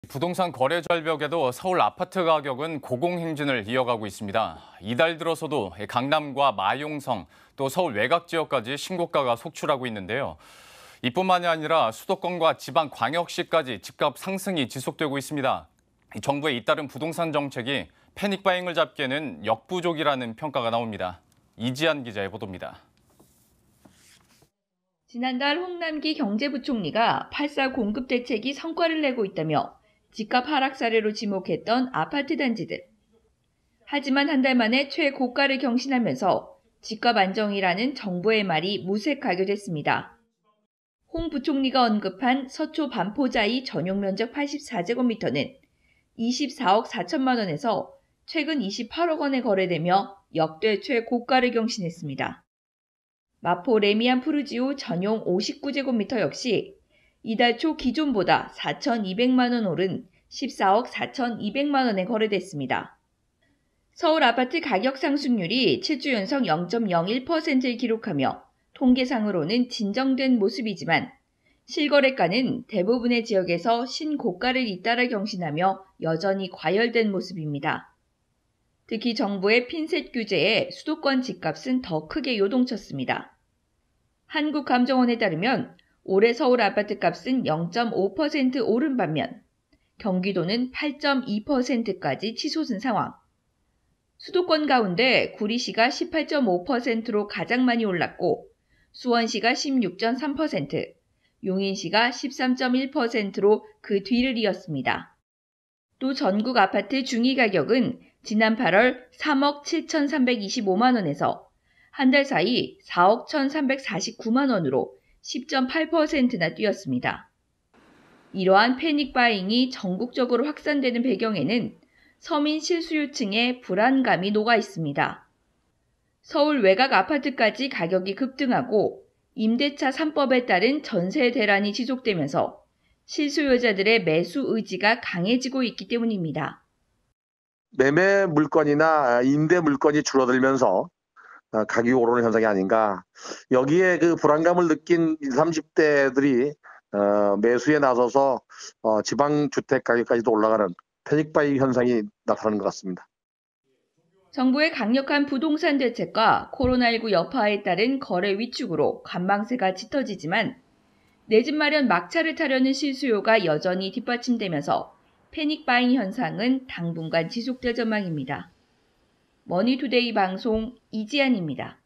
부동산 거래 절벽에도 서울 아파트 가격은 고공행진을 이어가고 있습니다. 이달 들어서도 강남과 마용성, 또 서울 외곽 지역까지 신고가가 속출하고 있는데요. 이뿐만이 아니라 수도권과 지방 광역시까지 집값 상승이 지속되고 있습니다. 정부의 잇따른 부동산 정책이 패닉바잉을 잡기에는 역부족이라는 평가가 나옵니다. 이지한 기자의 보도입니다. 지난달 홍남기 경제부총리가 8.4 공급 대책이 성과를 내고 있다며 집값 하락 사례로 지목했던 아파트 단지들. 하지만 한 달 만에 최고가를 경신하면서 집값 안정이라는 정부의 말이 무색하게 됐습니다. 홍 부총리가 언급한 서초 반포자이 전용 면적 84제곱미터는 24억 4천만 원에서 최근 28억 원에 거래되며 역대 최고가를 경신했습니다. 마포 레미안 푸르지오 전용 59제곱미터 역시 이달 초 기존보다 4,200만 원 오른 14억 4,200만 원에 거래됐습니다. 서울 아파트 가격 상승률이 7주 연속 0.01%를 기록하며 통계상으로는 진정된 모습이지만 실거래가는 대부분의 지역에서 신고가를 잇따라 경신하며 여전히 과열된 모습입니다. 특히 정부의 핀셋 규제에 수도권 집값은 더 크게 요동쳤습니다. 한국감정원에 따르면 올해 서울 아파트 값은 0.5% 오른 반면 경기도는 8.2%까지 치솟은 상황. 수도권 가운데 구리시가 18.5%로 가장 많이 올랐고 수원시가 16.3%, 용인시가 13.1%로 그 뒤를 이었습니다. 또 전국 아파트 중위 가격은 지난 8월 3억 7,325만 원에서 한 달 사이 4억 1,349만 원으로 10.8%나 뛰었습니다. 이러한 패닉바잉이 전국적으로 확산되는 배경에는 서민 실수요층의 불안감이 녹아 있습니다. 서울 외곽 아파트까지 가격이 급등하고 임대차 3법에 따른 전세 대란이 지속되면서 실수요자들의 매수 의지가 강해지고 있기 때문입니다. 매매 물건이나 임대 물건이 줄어들면서 가격이 오르는 현상이 아닌가. 여기에 그 불안감을 느낀 20, 30대들이 매수에 나서서 지방주택 가격까지도 올라가는 패닉바이 현상이 나타나는 것 같습니다. 정부의 강력한 부동산 대책과 코로나19 여파에 따른 거래 위축으로 관망세가 짙어지지만 내 집 마련 막차를 타려는 실수요가 여전히 뒷받침되면서 패닉바잉 현상은 당분간 지속될 전망입니다. 머니투데이 방송 이지안입니다.